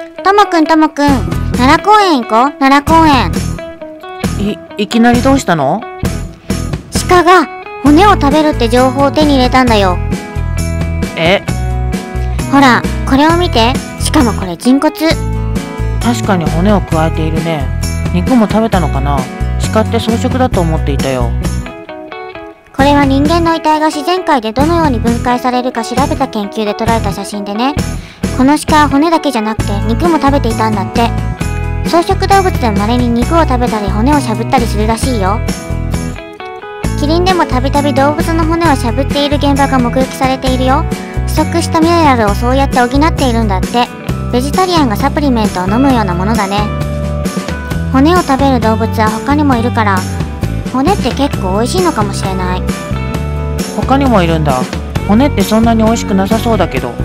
ともくん、奈良公園行こう、奈良公園。 いきなりどうしたの？ 鹿が骨を食べるって情報を手に入れたんだよ。ほら、これを見て。しかもこれ人骨。 確かに骨を加えているね。肉も食べたのかな？鹿って草食だと思っていたよ。 これは人間の遺体が自然界でどのように分解されるか調べた研究で捉えた写真でね。この鹿は骨だけじゃなくて肉も食べていたんだって。草食動物でも稀に肉を食べたり骨をしゃぶったりするらしいよ。キリンでもたびたび動物の骨をしゃぶっている現場が目撃されているよ。不足したミネラルをそうやって補っているんだって。ベジタリアンがサプリメントを飲むようなものだね。骨を食べる動物は他にもいるから、骨って結構美味しいのかもしれない。 他にもいるんだ。骨ってそんなに美味しくなさそうだけど。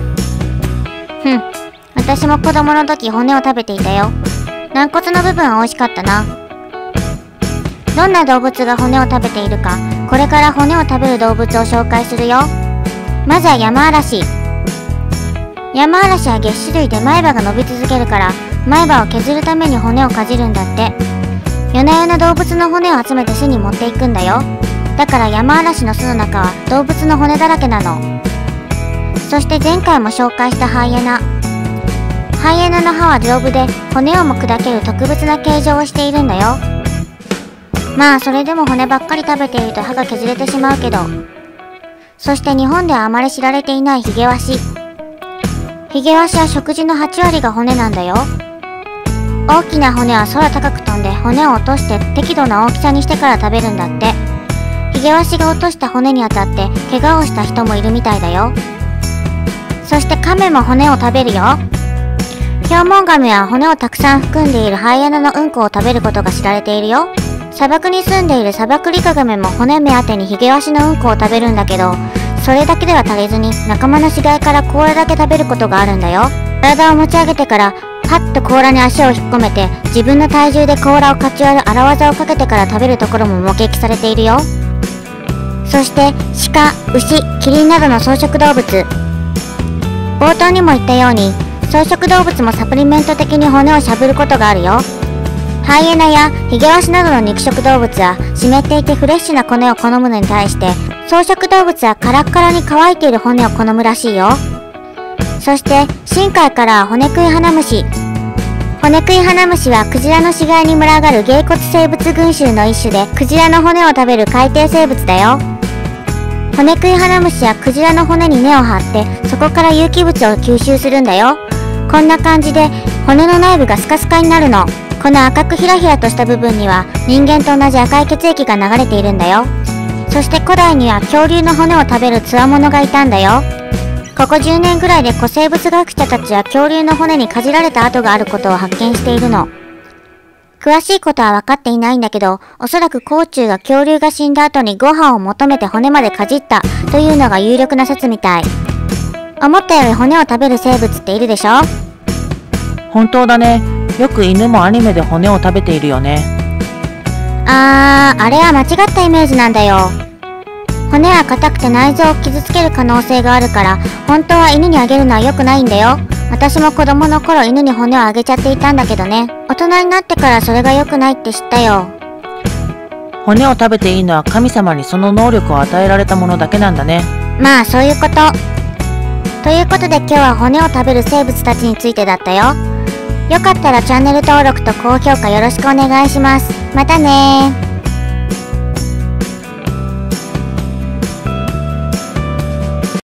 私も子供の時骨を食べていたよ。軟骨の部分は美味しかったな。どんな動物が骨を食べているか、これから骨を食べる動物を紹介するよ。まずはヤマアラシ。ヤマアラシは齧歯類で前歯が伸び続けるから前歯を削るために骨をかじるんだって。夜な夜な動物の骨を集めて巣に持っていくんだよ。だからヤマアラシの巣の中は動物の骨だらけなの。そして前回も紹介したハイエナ。ハイエナの歯は丈夫で骨をも砕ける特別な形状をしているんだよ。まあそれでも骨ばっかり食べていると歯が削れてしまうけど。そして日本ではあまり知られていないヒゲワシ。ヒゲワシは食事の8割が骨なんだよ。大きな骨は空高く飛んで骨を落として適度な大きさにしてから食べるんだって。ヒゲワシが落とした骨に当たって怪我をした人もいるみたいだよ。そしてカメも骨を食べるよ。ヒョウモンガメは骨をたくさん含んでいるハイエナのうんこを食べることが知られているよ。砂漠に住んでいる砂漠リカガメも骨目当てにヒゲワシのうんこを食べるんだけど、それだけでは足りずに仲間の死骸から甲羅だけ食べることがあるんだよ。体を持ち上げてからパッと甲羅に足を引っ込めて自分の体重で甲羅をかち割る荒技をかけてから食べるところも目撃されているよ。そして鹿、牛、キリンなどの草食動物。冒頭にも言ったように草食動物もサプリメント的に骨をしゃぶることがあるよ。ハイエナやヒゲワシなどの肉食動物は湿っていてフレッシュな骨を好むのに対して、草食動物はカラッカラに乾いている骨を好むらしいよ。そして深海からは骨食いハナムシ。骨食いハナムシはクジラの死骸に群がる鯨骨生物群衆の一種で、クジラの骨を食べる海底生物だよ。骨食いハナムシはクジラの骨に根を張ってそこから有機物を吸収するんだよ。こんな感じで骨の内部がスカスカになるの。この赤くヒラヒラとした部分には人間と同じ赤い血液が流れているんだよ。そして古代には恐竜の骨を食べる強者がいたんだよ。ここ10年ぐらいで古生物学者たちは恐竜の骨にかじられた跡があることを発見しているの。詳しいことは分かっていないんだけど、おそらく甲虫が恐竜が死んだ後にご飯を求めて骨までかじったというのが有力な説みたい。思ったより骨を食べる生物っているでしょ？ 本当だね。よく犬もアニメで骨を食べているよね。 あれは間違ったイメージなんだよ。骨は硬くて内臓を傷つける可能性があるから、本当は犬にあげるのは良くないんだよ。私も子供の頃犬に骨をあげちゃっていたんだけどね。大人になってからそれが良くないって知ったよ。 骨を食べていいのは神様にその能力を与えられたものだけなんだね。 まあそういうこと。ということで今日は骨を食べる生物たちについてだったよ。よかったらチャンネル登録と高評価よろしくお願いします。またねー。